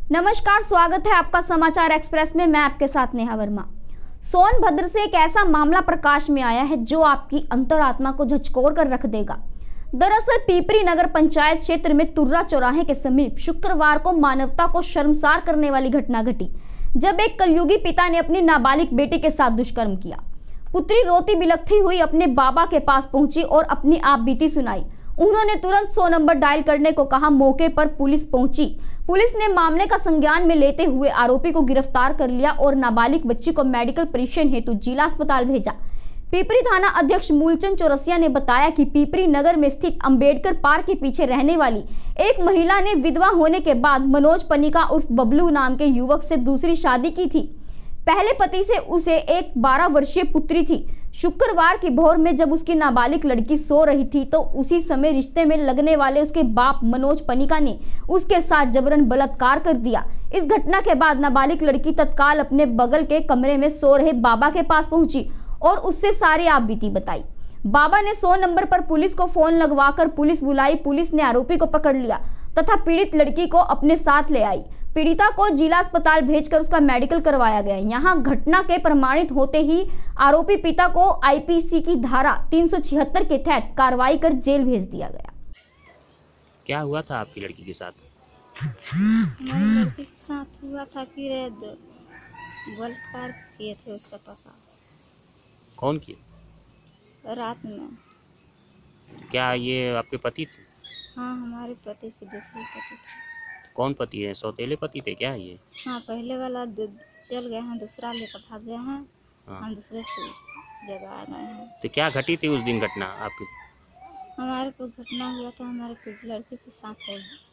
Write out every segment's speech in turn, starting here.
नमस्कार, स्वागत है आपका समाचार एक्सप्रेस में। मैं आपके साथ नेहा वर्मा। सोनभद्र से एक ऐसा मामला प्रकाश में आया है जो आपकी अंतरात्मा को झकझोर कर रख देगा। दरअसल पीपरी नगर पंचायत क्षेत्र में तुर्रा चौराहे के समीप शुक्रवार को मानवता को शर्मसार करने वाली घटना घटी, जब एक कलयुगी पिता ने अपनी नाबालिग बेटी के साथ दुष्कर्म किया। पुत्री रोती बिलखती हुई अपने बाबा के पास पहुंची और अपनी आपबीती सुनाई। उन्होंने तुरंत 100 नंबर डायल करने को कहा। मौके पर पुलिस पहुंची। पुलिस ने मामले का संज्ञान में लेते हुए आरोपी को गिरफ्तार कर लिया और नाबालिग बच्ची को मेडिकल परीक्षण हेतु जिला अस्पताल भेजा। पीपरी थाना अध्यक्ष मूलचंद चौरसिया ने बताया कि पीपरी नगर में स्थित अंबेडकर पार्क के पीछे रहने वाली एक महिला ने विधवा होने के बाद मनोज पनिका उर्फ बबलू नाम के युवक से दूसरी शादी की थी। पहले पति से उसे एक 12 वर्षीय पुत्री थी। शुक्रवार की भोर में जब उसकी नाबालिग लड़की सो रही थी तो उसी समय रिश्ते में लगने वाले उसके बाप मनोज पनिका ने उसके साथ जबरन बलात्कार कर दिया। इस घटना के बाद नाबालिग लड़की तत्काल अपने बगल के कमरे में सो रहे बाबा के पास पहुंची और उससे सारी आपबीती बताई। बाबा ने 100 नंबर पर पुलिस को फोन लगवाकर पुलिस बुलाई। पुलिस ने आरोपी को पकड़ लिया तथा पीड़ित लड़की को अपने साथ ले आई। पीड़िता को जिला अस्पताल भेजकर उसका मेडिकल करवाया गया। यहाँ घटना के प्रमाणित होते ही आरोपी पिता को आईपीसी की धारा 376 के तहत कार्रवाई कर जेल भेज दिया गया। क्या हुआ था आपकी लड़की के साथ? हमारी लड़की के साथ हुआ था कि बलात्कार किए थे उसका पापा। कौन किए? रात में। क्या ये आपके पति थे? हाँ, हमारे पति थे, दूसरे पति थे। कौन पति है? सौतेले पति थे क्या ये? हाँ, पहले वाला चल गए हैं, दूसरा लेकर भाग गए हैं। हाँ। हम दूसरे से जगह आ गए हैं। तो क्या घटी थी उस दिन घटना आपकी? हमारे को घटना हुआ था, हमारे लड़की के साथ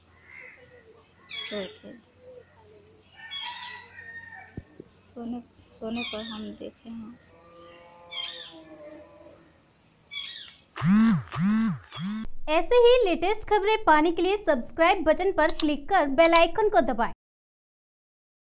सोए थे। सोने पर हम देखे हैं। ऐसे ही लेटेस्ट खबरें पाने के लिए सब्सक्राइब बटन पर क्लिक कर बेल आइकन को दबाएं।